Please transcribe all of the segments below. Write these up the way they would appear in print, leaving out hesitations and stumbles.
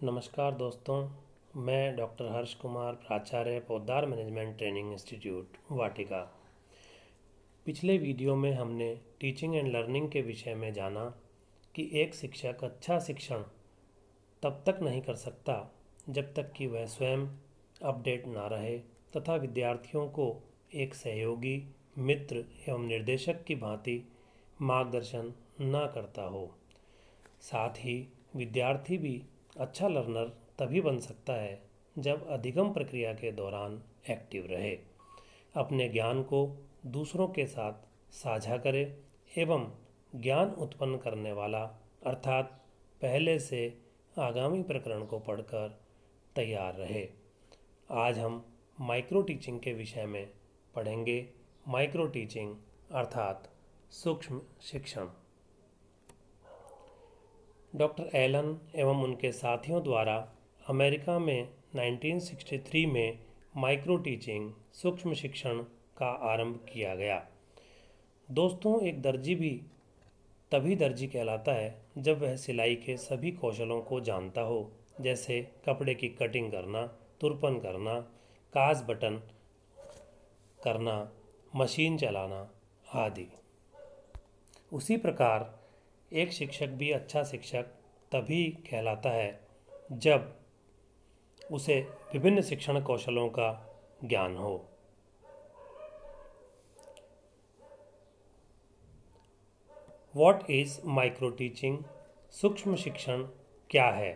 नमस्कार दोस्तों, मैं डॉक्टर हर्ष कुमार, प्राचार्य पौधार मैनेजमेंट ट्रेनिंग इंस्टीट्यूट वाटिका। पिछले वीडियो में हमने टीचिंग एंड लर्निंग के विषय में जाना कि एक शिक्षक अच्छा शिक्षण तब तक नहीं कर सकता जब तक कि वह स्वयं अपडेट ना रहे तथा विद्यार्थियों को एक सहयोगी, मित्र एवं निर्देशक की भांति मार्गदर्शन न करता हो। साथ ही विद्यार्थी भी अच्छा लर्नर तभी बन सकता है जब अधिगम प्रक्रिया के दौरान एक्टिव रहे, अपने ज्ञान को दूसरों के साथ साझा करे एवं ज्ञान उत्पन्न करने वाला अर्थात पहले से आगामी प्रकरण को पढ़कर तैयार रहे। आज हम माइक्रो टीचिंग के विषय में पढ़ेंगे। माइक्रो टीचिंग अर्थात सूक्ष्म शिक्षण। डॉक्टर एलन एवं उनके साथियों द्वारा अमेरिका में 1963 में माइक्रो टीचिंग सूक्ष्म शिक्षण का आरंभ किया गया। दोस्तों, एक दर्जी भी तभी दर्जी कहलाता है जब वह सिलाई के सभी कौशलों को जानता हो, जैसे कपड़े की कटिंग करना, तुरपन करना, काज बटन करना, मशीन चलाना आदि। उसी प्रकार एक शिक्षक भी अच्छा शिक्षक तभी कहलाता है जब उसे विभिन्न शिक्षण कौशलों का ज्ञान हो। What is micro teaching? सूक्ष्म शिक्षण क्या है?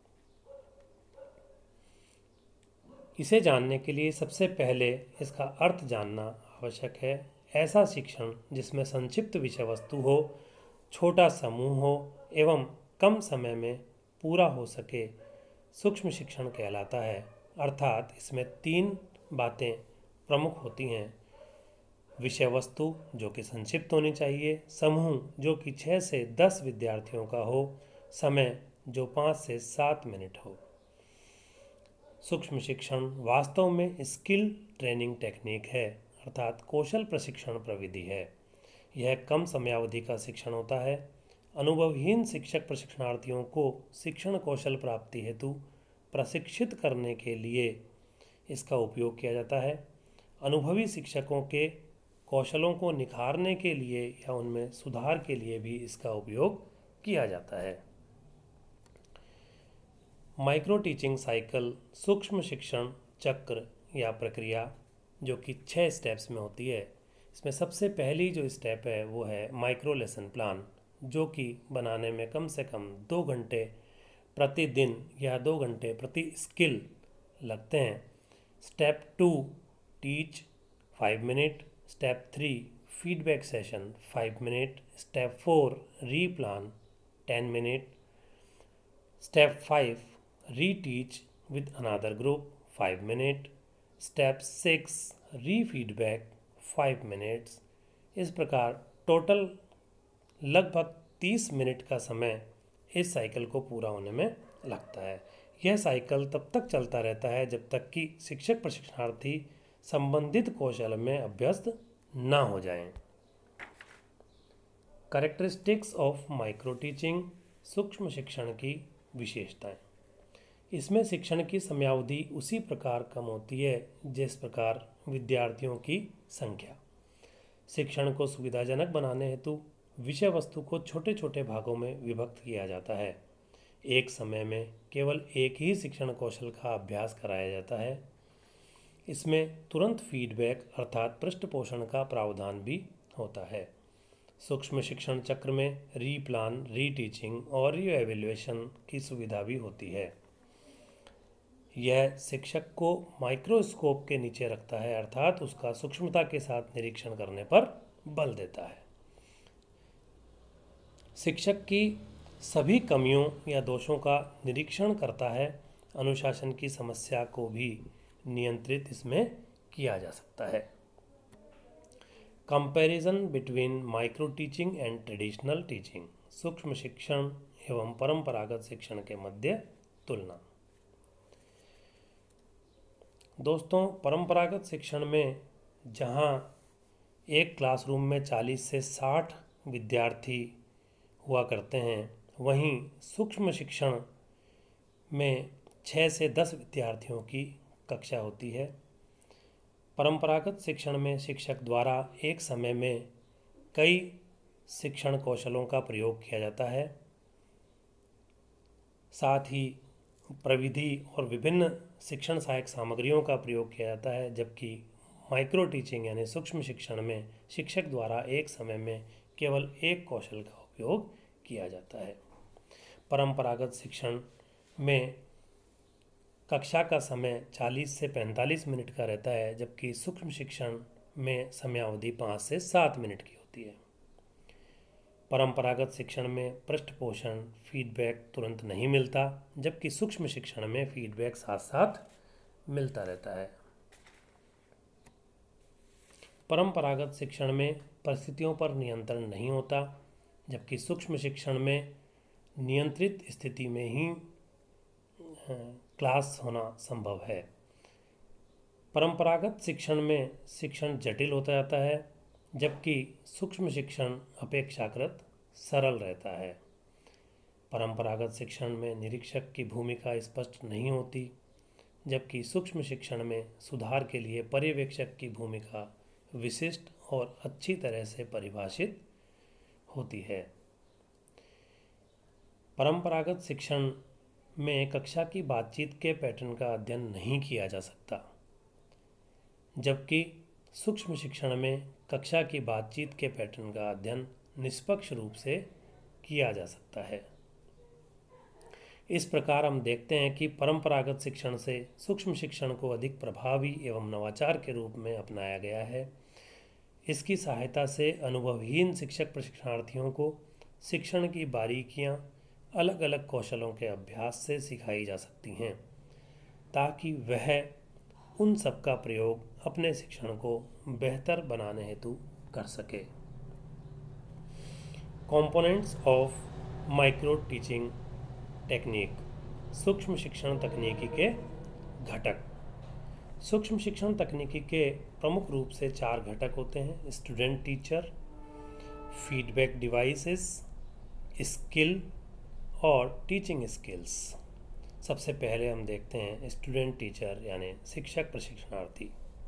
इसे जानने के लिए सबसे पहले इसका अर्थ जानना आवश्यक है। ऐसा शिक्षण जिसमें संक्षिप्त विषय वस्तु हो, छोटा समूह हो एवं कम समय में पूरा हो सके, सूक्ष्म शिक्षण कहलाता है। अर्थात इसमें 3 बातें प्रमुख होती हैं: विषय वस्तु जो कि संक्षिप्त होनी चाहिए, समूह जो कि 6 से 10 विद्यार्थियों का हो, समय जो 5 से 7 मिनट हो। सूक्ष्म शिक्षण वास्तव में स्किल ट्रेनिंग टेक्निक है, अर्थात कौशल प्रशिक्षण प्रविधि है। यह कम समयावधि का शिक्षण होता है। अनुभवहीन शिक्षक प्रशिक्षणार्थियों को शिक्षण कौशल प्राप्ति हेतु प्रशिक्षित करने के लिए इसका उपयोग किया जाता है। अनुभवी शिक्षकों के कौशलों को निखारने के लिए या उनमें सुधार के लिए भी इसका उपयोग किया जाता है। माइक्रो टीचिंग साइकिल सूक्ष्म शिक्षण चक्र या प्रक्रिया जो कि 6 स्टेप्स में होती है। इसमें सबसे पहली जो स्टेप है वो है माइक्रो लेसन प्लान, जो कि बनाने में कम से कम 2 घंटे प्रतिदिन या 2 घंटे प्रति स्किल लगते हैं। Step 2 teach 5 minute, step 3 feedback session 5 minute, step 4 replan 10 minute, step 5 reteach with another group 5 minute, step 6 refeedback 5 minutes. इस प्रकार टोटल लगभग 30 मिनट का समय इस साइकिल को पूरा होने में लगता है। यह साइकिल तब तक चलता रहता है जब तक कि शिक्षक प्रशिक्षणार्थी संबंधित कौशल में अभ्यस्त ना हो जाएं। कैरेक्टरिस्टिक्स ऑफ माइक्रो टीचिंग, सूक्ष्म शिक्षण की विशेषताएं। इसमें शिक्षण की समयावधि उसी प्रकार कम होती है जिस प्रकार विद्यार्थियों की संख्या। शिक्षण को सुविधाजनक बनाने हेतु विषय वस्तु को छोटे छोटे भागों में विभक्त किया जाता है। एक समय में केवल एक ही शिक्षण कौशल का अभ्यास कराया जाता है। इसमें तुरंत फीडबैक अर्थात पृष्ठपोषण का प्रावधान भी होता है। सूक्ष्म शिक्षण चक्र में रीप्लान, रीटीचिंग और रीएवैल्यूएशन की सुविधा भी होती है। यह शिक्षक को माइक्रोस्कोप के नीचे रखता है, अर्थात उसका सूक्ष्मता के साथ निरीक्षण करने पर बल देता है। शिक्षक की सभी कमियों या दोषों का निरीक्षण करता है। अनुशासन की समस्या को भी नियंत्रित इसमें किया जा सकता है। Comparison between micro teaching and traditional teaching, सूक्ष्म शिक्षण एवं परंपरागत शिक्षण के मध्य तुलना। दोस्तों, परंपरागत शिक्षण में जहां एक क्लासरूम में 40 से 60 विद्यार्थी हुआ करते हैं, वहीं सूक्ष्म शिक्षण में 6 से 10 विद्यार्थियों की कक्षा होती है। परंपरागत शिक्षण में शिक्षक द्वारा एक समय में कई शिक्षण कौशलों का प्रयोग किया जाता है। साथ ही प्रविधि और विभिन्न शिक्षण सहायक सामग्रियों का प्रयोग किया जाता है, जबकि माइक्रो टीचिंग यानी सूक्ष्म शिक्षण में शिक्षक द्वारा एक समय में केवल एक कौशल का उपयोग किया जाता है। परंपरागत शिक्षण में कक्षा का समय 40 से 45 मिनट का रहता है, जबकि सूक्ष्म शिक्षण में समयावधि 5 से 7 मिनट की होती है। परंपरागत शिक्षण में पृष्ठपोषण फीडबैक तुरंत नहीं मिलता, जबकि सूक्ष्म शिक्षण में फीडबैक साथ साथ मिलता रहता है। परंपरागत शिक्षण में परिस्थितियों पर नियंत्रण नहीं होता, जबकि सूक्ष्म शिक्षण में नियंत्रित स्थिति में ही क्लास होना संभव है। परंपरागत शिक्षण में शिक्षण जटिल होता जाता है, जबकि सूक्ष्म शिक्षण अपेक्षाकृत सरल रहता है। परंपरागत शिक्षण में निरीक्षक की भूमिका स्पष्ट नहीं होती, जबकि सूक्ष्म शिक्षण में सुधार के लिए पर्यवेक्षक की भूमिका विशिष्ट और अच्छी तरह से परिभाषित होती है। परंपरागत शिक्षण में कक्षा की बातचीत के पैटर्न का अध्ययन नहीं किया जा सकता, जबकि सूक्ष्म शिक्षण में कक्षा की बातचीत के पैटर्न का अध्ययन निष्पक्ष रूप से किया जा सकता है। इस प्रकार हम देखते हैं कि परंपरागत शिक्षण से सूक्ष्म शिक्षण को अधिक प्रभावी एवं नवाचार के रूप में अपनाया गया है। इसकी सहायता से अनुभवहीन शिक्षक प्रशिक्षणार्थियों को शिक्षण की बारीकियां अलग अलग कौशलों के अभ्यास से सिखाई जा सकती हैं, ताकि वह उन सब का प्रयोग अपने शिक्षण को बेहतर बनाने हेतु कर सके। Components of micro teaching technique, सूक्ष्म शिक्षण तकनीकी के घटक। सूक्ष्म शिक्षण तकनीकी के प्रमुख रूप से 4 घटक होते हैं: student teacher, feedback devices, skill और टीचिंग स्किल्स। सबसे पहले हम देखते हैं स्टूडेंट टीचर यानी शिक्षक प्रशिक्षणार्थी।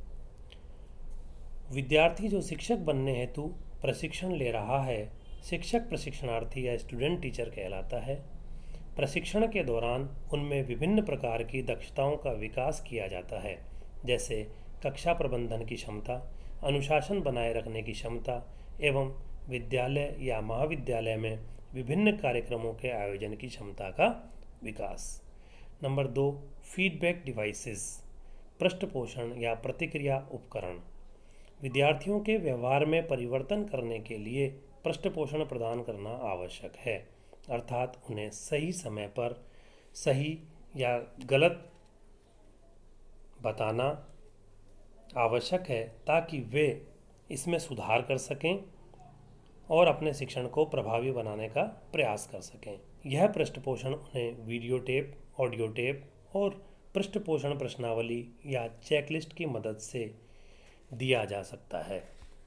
विद्यार्थी जो शिक्षक बनने हेतु प्रशिक्षण ले रहा है, शिक्षक प्रशिक्षणार्थी या स्टूडेंट टीचर कहलाता है। प्रशिक्षण के दौरान उनमें विभिन्न प्रकार की दक्षताओं का विकास किया जाता है, जैसे कक्षा प्रबंधन की क्षमता, अनुशासन बनाए रखने की क्षमता एवं विद्यालय या महाविद्यालय में विभिन्न कार्यक्रमों के आयोजन की क्षमता का विकास। नंबर 2, फीडबैक डिवाइसेस, पृष्ठपोषण या प्रतिक्रिया उपकरण। विद्यार्थियों के व्यवहार में परिवर्तन करने के लिए पृष्ठपोषण प्रदान करना आवश्यक है, अर्थात उन्हें सही समय पर सही या गलत बताना आवश्यक है, ताकि वे इसमें सुधार कर सकें और अपने शिक्षण को प्रभावी बनाने का प्रयास कर सकें। यह पृष्ठपोषण उन्हें वीडियो टेप, ऑडियो टेप और पृष्ठपोषण प्रश्नावली या चेकलिस्ट की मदद से दिया जा सकता है।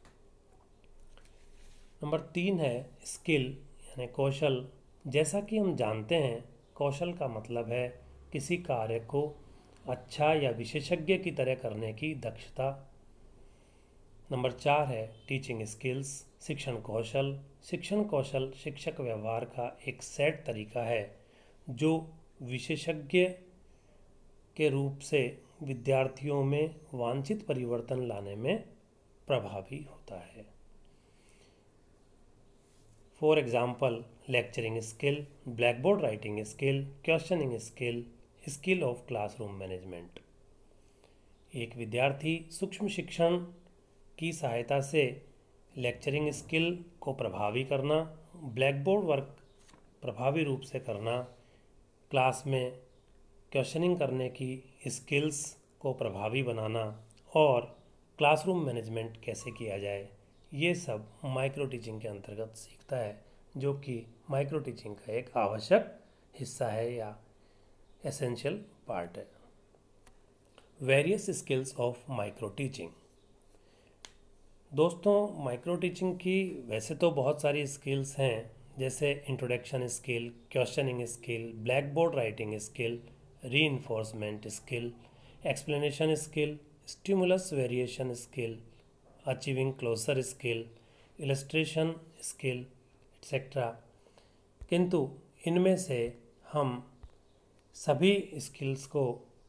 नंबर 3 है स्किल यानी कौशल। जैसा कि हम जानते हैं, कौशल का मतलब है किसी कार्य को अच्छा या विशेषज्ञ की तरह करने की दक्षता। नंबर 4 है टीचिंग स्किल्स, शिक्षण कौशल। शिक्षण कौशल शिक्षक व्यवहार का एक सेट तरीका है जो विशेषज्ञ के रूप से विद्यार्थियों में वांछित परिवर्तन लाने में प्रभावी होता है। For example, lecturing skill, black board writing skill, questioning skill, skill of classroom management. एक विद्यार्थी सूक्ष्म शिक्षण की सहायता से लेक्चरिंग स्किल को प्रभावी करना, ब्लैक बोर्ड वर्क प्रभावी रूप से करना, क्लास में क्वेश्चनिंग करने की स्किल्स को प्रभावी बनाना और क्लासरूम मैनेजमेंट कैसे किया जाए, ये सब माइक्रो टीचिंग के अंतर्गत सीखता है, जो कि माइक्रो टीचिंग का एक आवश्यक हिस्सा है या एसेंशियल पार्ट है। Various skills of micro teaching. दोस्तों, माइक्रो टीचिंग की वैसे तो बहुत सारी स्किल्स हैं जैसे introduction skill, questioning skill, black board writing skill, reinforcement skill, explanation skill, stimulus variation skill, achieving closure skill, illustration skill etcetera. किंतु इनमें से हम सभी स्किल्स को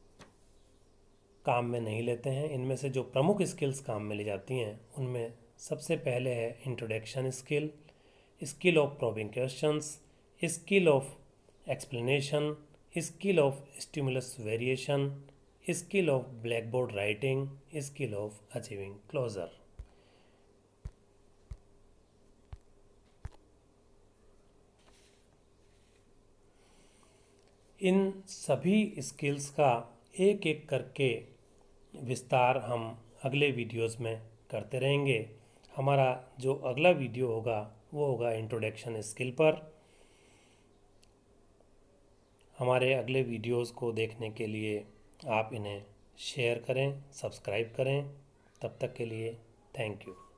काम में नहीं लेते हैं। इनमें से जो प्रमुख स्किल्स काम में ली जाती हैं उनमें सबसे पहले है introduction skill, skill of probing questions, skill of explanation, skill of stimulus variation, skill of black board writing, skill of achieving closure. इन सभी स्किल्स का एक एक करके विस्तार हम अगले वीडियोस में करते रहेंगे। हमारा जो अगला वीडियो होगा वो होगा इंट्रोडक्शन स्किल पर। हमारे अगले वीडियोस को देखने के लिए आप इन्हें शेयर करें, सब्सक्राइब करें। तब तक के लिए थैंक यू।